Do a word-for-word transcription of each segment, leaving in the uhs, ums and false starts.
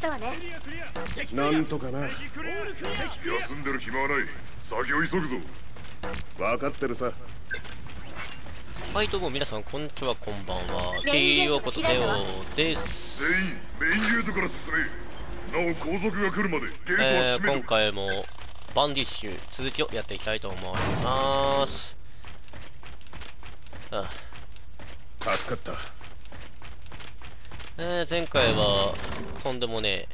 したわね。 なんとかな。 休んでる暇はない。作業急ぐぞ。 分かってるさ。 はい、どうも皆さん、こんにちは、こんばんは。ケイオことテオです。 全員、メインゲートから進め。なお、後続が来るまでゲートはえー、 閉める。 今回もバンディッシュ続きをやっていきたいと思います。ああ、助かった。 えー、前回はとんでもねえ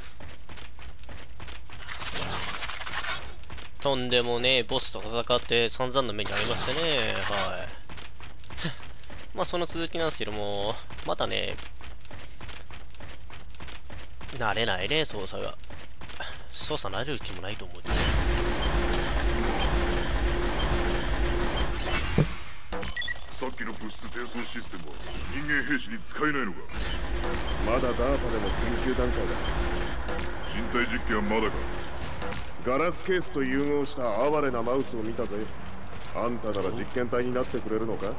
とんでもねえボスと戦って散々な目にありましたね。はいまあその続きなんですけども、まだね慣れないね、操作が。操作慣れるうちもないと思う。 さっきの物質転送システムは人間兵士に使えないのか。 まだダーパでも研究段階だ。 人体実験はまだか。 ガラスケースと融合した哀れなマウスを見たぜ。あんたなら実験体になってくれるのか。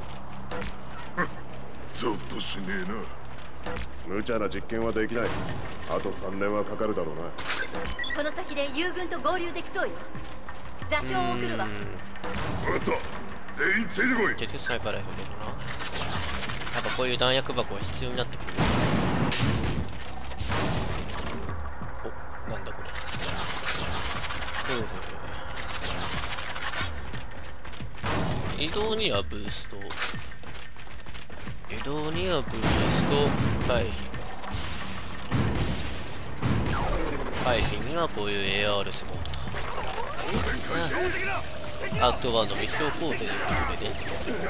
ゾッとしねえな。 無茶な実験はできない。あとさんねんはかかるだろうな。 この先で友軍と合流できそうよ。座標を送るわ。 分かった。全員ついてこい。 結局スナイパーライフルだな。やっぱこういう弾薬箱が必要になってくる。お、なんだこれ。移動にはブースト。移動にはブースト回避。回避にはこういう エーアール スポット。アクトワンのミッションコードということでね。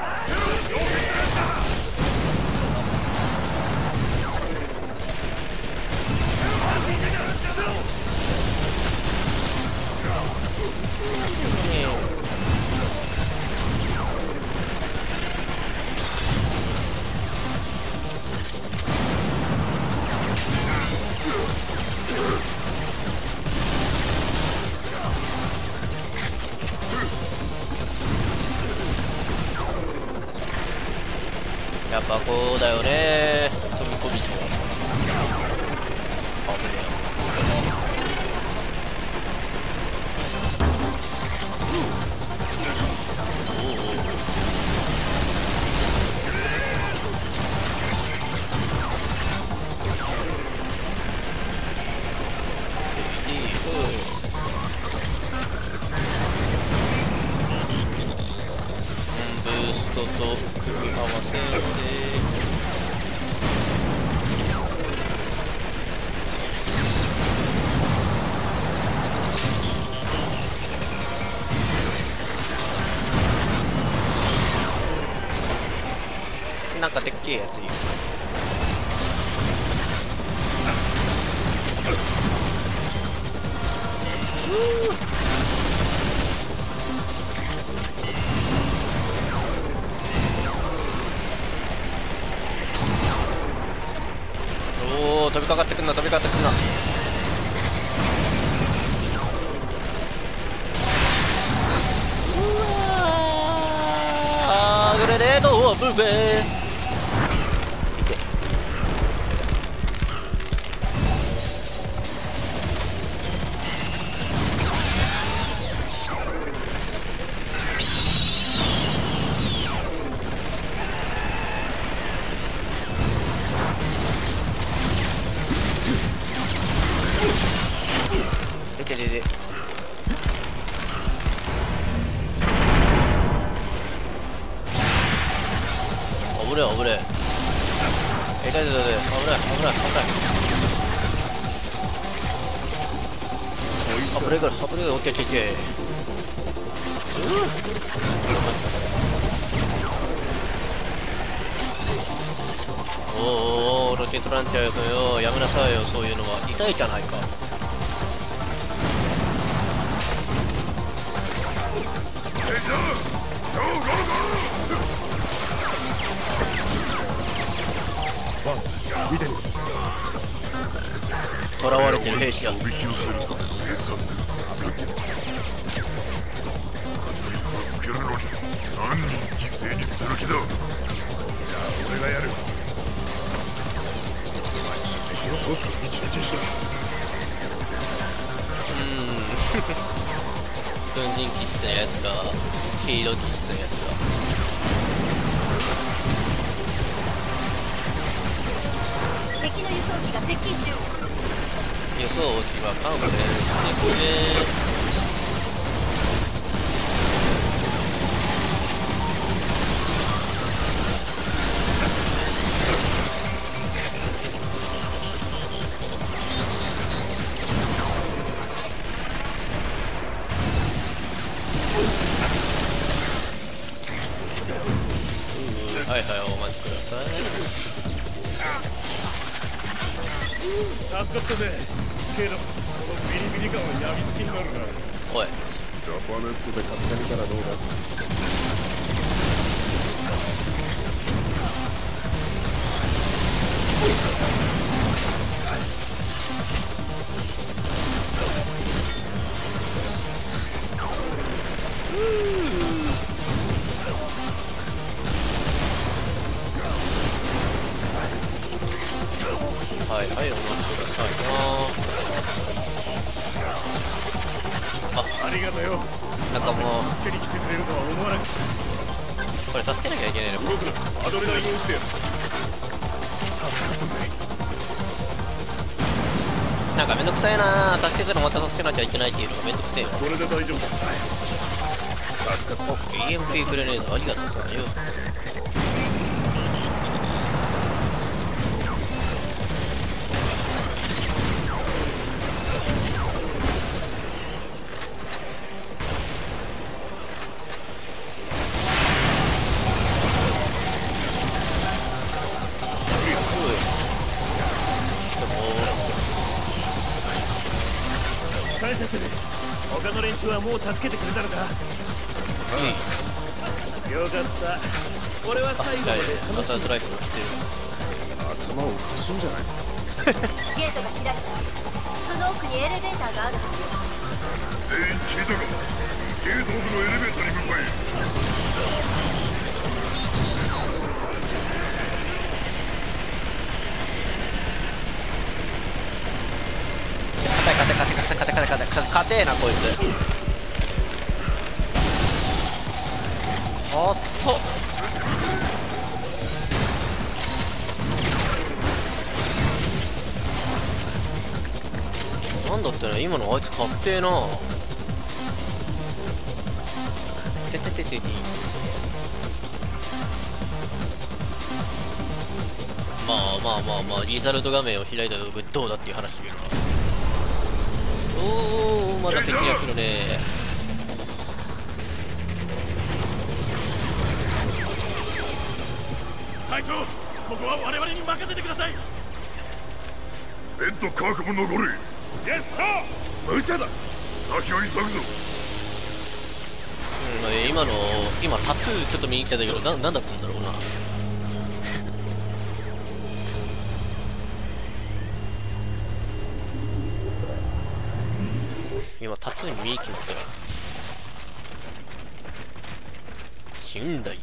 やっぱこうだよね、飛び込み機は。あぶねえ。ブーストと組み合わせてなんかでっけえやついる。おお、飛びかかってくんな、飛びかかってくんな。うわー、グレネードをブーベー。ででで危ねえ危ねえ。え、だいだいだい、危ない危ない危ない危ないから危ないから、オッケーオッケーオッケー。おーおー、ロケットランチャーよ、やめなさいよ、そういうのは痛いじゃないか。囚われてる兵士が助けるのに何人犠牲にする気だ。じゃあ俺がやる。 を倒すことに集中しろ。 粉塵気質のやつが黄色気質のやつが敵の輸送機が接近中。 輸送機は勘弁してくれ。はいはい、お待ちください。 助かったぜ。けどこのビリビリ感はやみつきになるな。 おい、 ジャパネットで買ってみたらどうだ。 はいはい、お待ちくださいな。あ、 ありがとうよ。 なんかもう助けに来てくれるとは思わなかった。 これ助けなきゃいけないのか。 僕だ、アドレナリンを打ってやる。助かったぜ。 なんかめんどくさいな。助けたらまた助けなきゃいけないっていうのがめんどくせえわ。 これで大丈夫だ。助かった。 イーエムピー グレネードありがとうございますよ。 感謝する。他の連中はもう助けてくれたのか。 いい。 よかった。俺は最後までアサルトライフルが来てる。 頭おかしいんじゃない。 ゲートが開いた。その奥にエレベーターがあるはずよ。 全員聞いたか。ゲート奥のエレベーターに向かえ。 勝て勝て勝て勝て勝て勝て勝て勝てえなこいつ。おっとなんだってね、今のあいつ勝手えな。ててててて。まあまあまあまあリザルト画面を開いたらどうだっていう話だけど。おお、まだ敵が来るね。 隊長、ここは我々に任せてください。ベッドカークも残れ。イエスサー。無茶だ。先は急ぐぞ。 うん、今の今タトゥーちょっと見に来たけど、ななんだったんだろうな。今タトゥーに見に来ましたから信頼。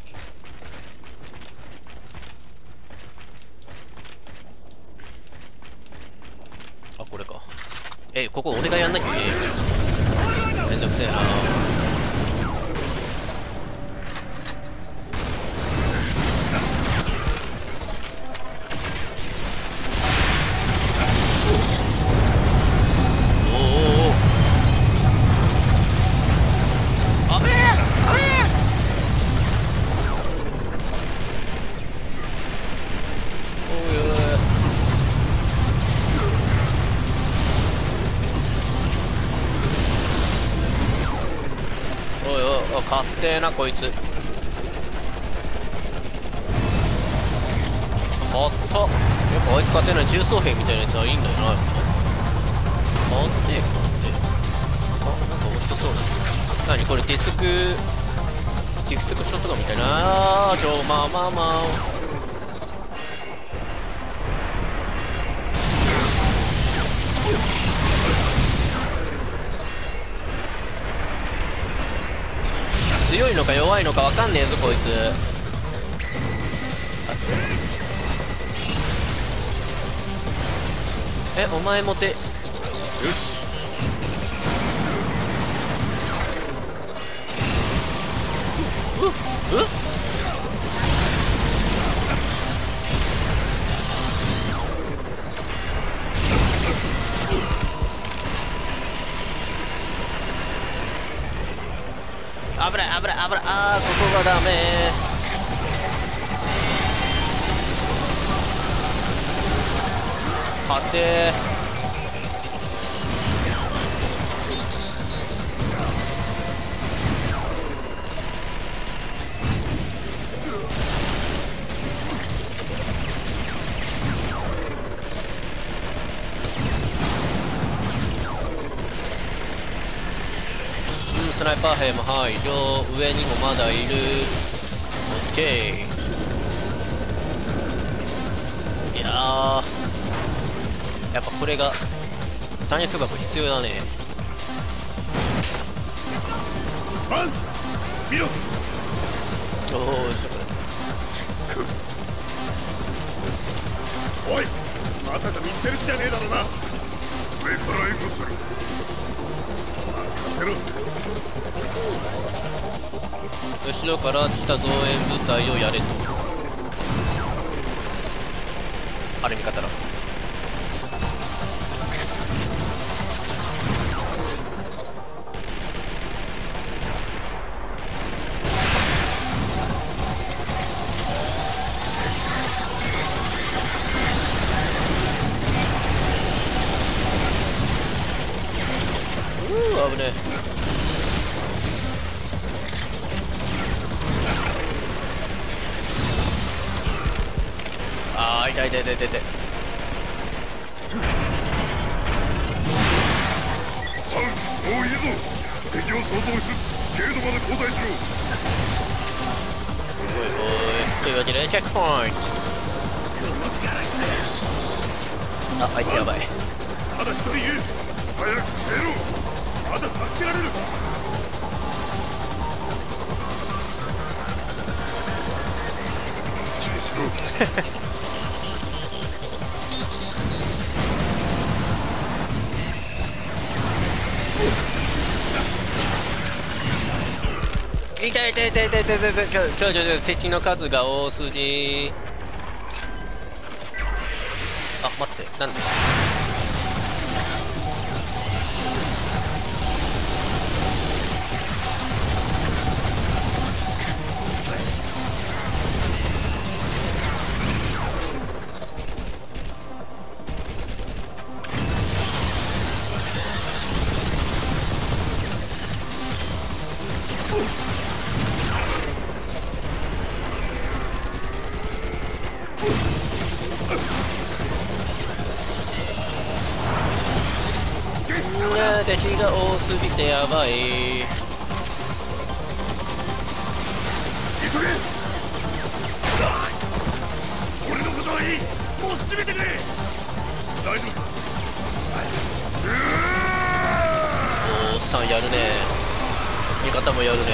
あ、これか。え、ここ俺がやんなきゃいけない。めんどくせえな。勝手ーなこいつ。おっと、やっぱあいつ勝てない重装兵みたいなやつはいいんだよな。やっぱ変わって変わってあ、なんか面白そうだ。何これディスクディスクショットガンみたいな。ちょまあまあまあ強いのか弱いのかわかんねえぞこいつ。 え、お前もて。よし。 うっうっ危ない危ない危ない。あー、ここがダメ。勝てー。スナイパー兵も排除。上にもまだいる。オッケー。いやー、やっぱこれが弾薬箱必要だね。 バン見ろ。 おお、そこだ。 おい、まさか見捨てる気じゃねえだろうな。上から援護する。任せろ。 後ろから北増援部隊をやれと。あれ味方だ。うー、危ねえ。あー、痛い痛い痛い痛い痛い。 サウン、もういいぞ。敵を相当しつつゲートまで交代しろ。 おいおい、というわけでチェックポイント。あ、あいつやばい。 まだ一人いる。早くしろ。まだ助けられる。好きにしろ。 痛い痛い痛い痛い痛い痛い痛い。ちょちょちょ、敵の数が多すぎ。あ、待って、なんだ。敵が多すぎてやばい。 急げ。俺のことはいい。もう閉めてくれ。大丈夫か。 おっさんやるね。味方もやるね。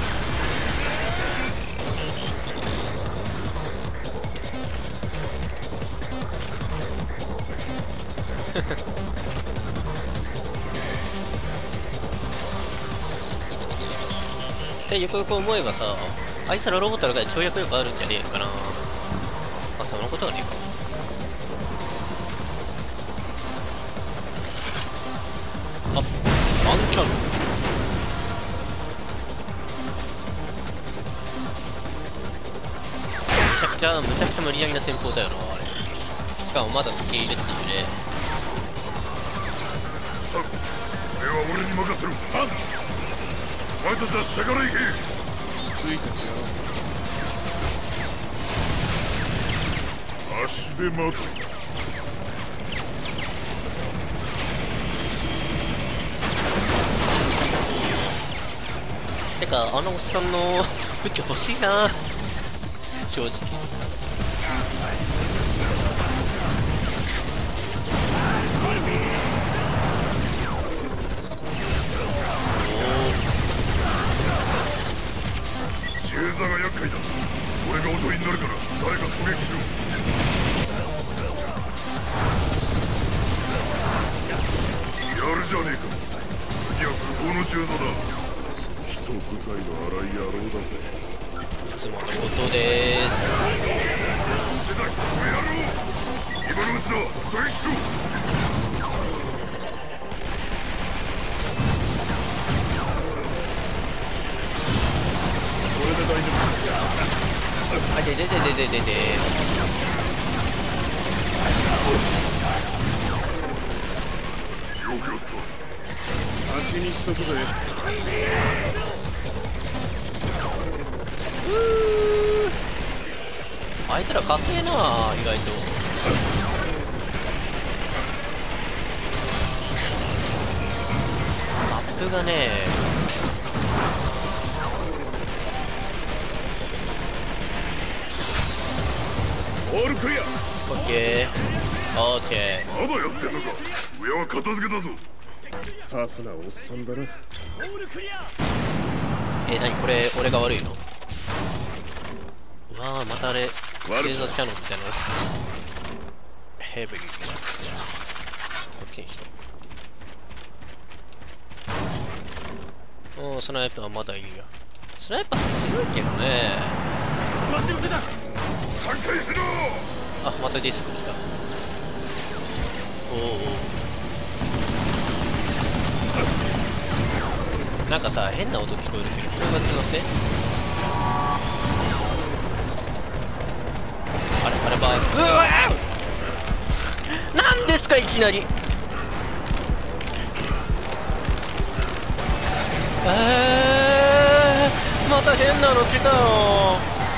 で、よくよく思えばさ、あいつらロボットの中で跳躍力あるんじゃねえかな。あ、そのことはねえか。あ、ワンチャン。むちゃくちゃ、むちゃくちゃ無理やりな戦法だよな、あれ。しかもまだ付け入れっていうね。 さあ、これは俺に任せろ。バン、お前たちは下から行け。 ついてるよ。 足で待て。 てか、あのおっさんの武器欲しいな、正直。 星座が厄介だ。俺が音になるから誰か狙撃しろ。 じゃねえか。次は向こうの中座だ。 人使いの荒い野郎だぜ。 いつものことです。 世代一つやろう。今のうちだ。狙撃しろ。 これで大丈夫。 あ、ででででででで。 よくやった。 足にしとくぜ。 うー、あいつら勝てえな、意外と。マップがね、 オールクリア。 オッケーオッケまだやってんのか。上は片付けたぞ。 タフなおっさんだな。 ー。え、なにこれ、俺が悪いの？うわー、またあれ、レーザーキャノンみたいなの。ヘビー。こっちにしろ。おー、スナイパーはまだいいや。スナイパー強いけどね。 待ち伏せだ。さんかいせろ。 あ、またディスク来た。おーおー。なんかさ、変な音聞こえるけど、これが気のせい？あれあれば、うわー！なんですかいきなり。えー、また変なの来たよ。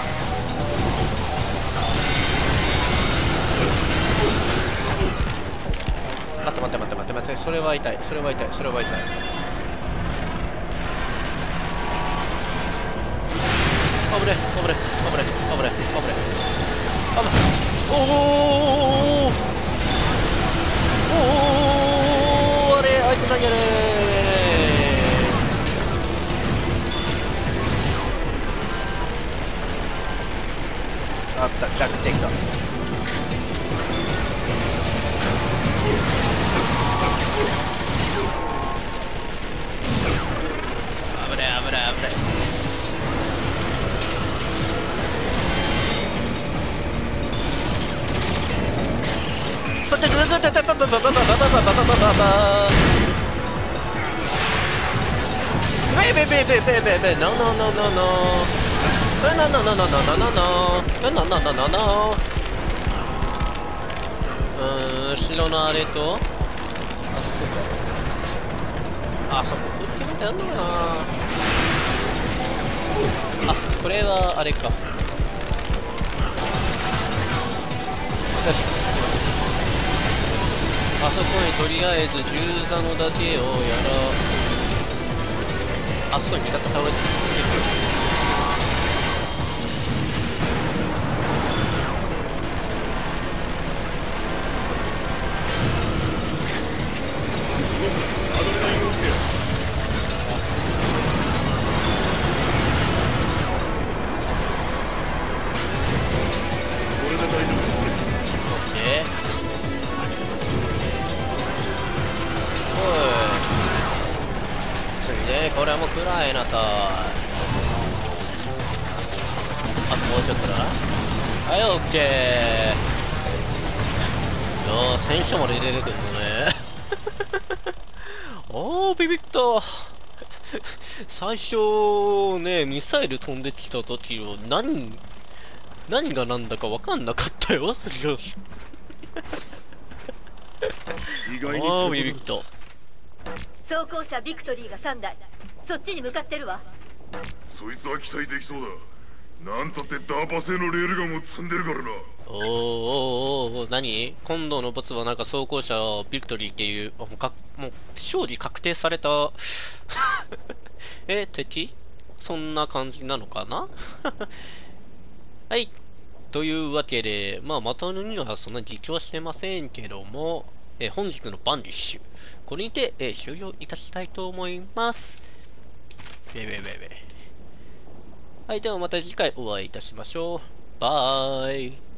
待って待って待って待って待って、それは痛い、それは痛い、それは痛い。あぶれ、あぶれ、あぶれ、あぶれ、あぶれ、あぶれ。おおおお、あれ、あいつ何やれー。あった、弱点が。危ない危ない危ない。ベベベベベベベノノノノノノノノノノノノノノノノノノ。うーん、後ろのあれとあそこか。あそここっちまであんのかな。あ、これはあれか。よし、あそこにとりあえず銃座のだけをやら。あそこに味方倒れてる。これはもうくらいなさ。あともうちょっとだ。はい、オッケー。よー、戦車まで出てくるのね。おー、ビビった。最初ね、ミサイル飛んできた時は何何が何だか分かんなかったよ。 意外にあー、ビビった。 装甲車ビクトリーがさんだい、そっちに向かってるわ。 そいつは期待できそうだ。なんたってダーパ製のレールガンを積んでるからな。 おーおーおーおー、何今度のボスはなんか装甲車ビクトリーっていう、もうかもう勝利確定されたえ、敵そんな感じなのかな。はい、というわけで、まあまたのにはそんな実況はしてませんけども、えー、本日のバンディッシュこれにて、えー、終了いたしたいと思います。ベベベベ。はい、ではまた次回お会いいたしましょう。バイ。